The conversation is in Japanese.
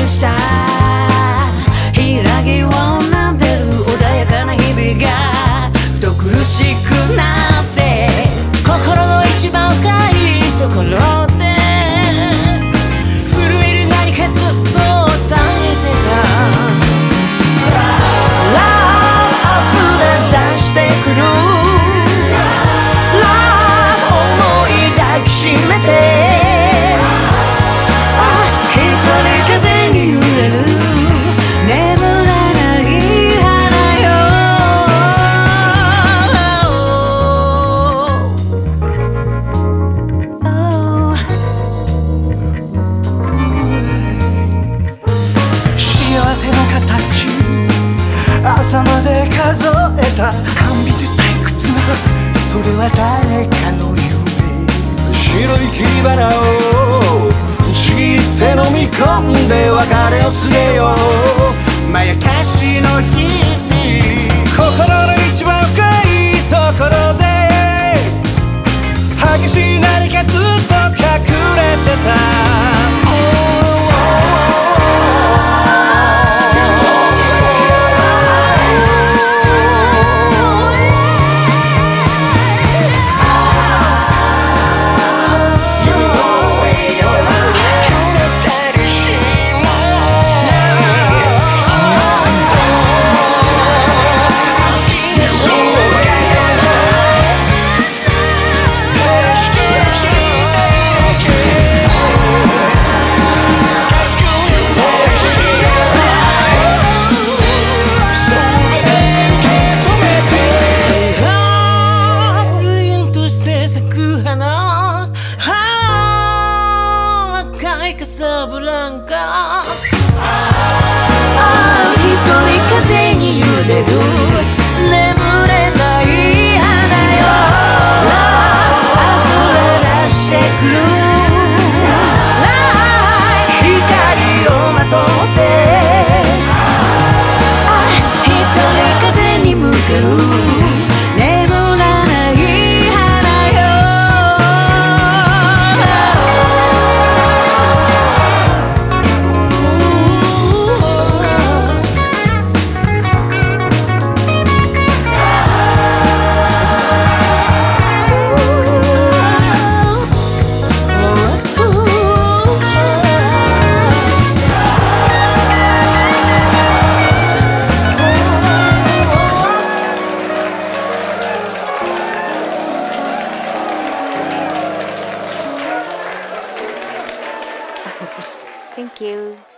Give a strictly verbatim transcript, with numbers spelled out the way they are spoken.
した開きをなでる穏やかな日々がふと苦しくなって心の一番深いところで震える何かずっとされてたくるラブ思い抱きしめてあ一人風に揺れる眠らない花よ幸せの形朝まで数えた甘美で退屈なそれは誰かの夢白い切り花をちぎって飲み込んで別れを告げようまやかしの日々心の一番深いところで激しい何かずっと隠れてたカサブランカああ一人風に揺れる眠れない花よ溢れ出してくる光をまとってあ一人風に向けるThank you.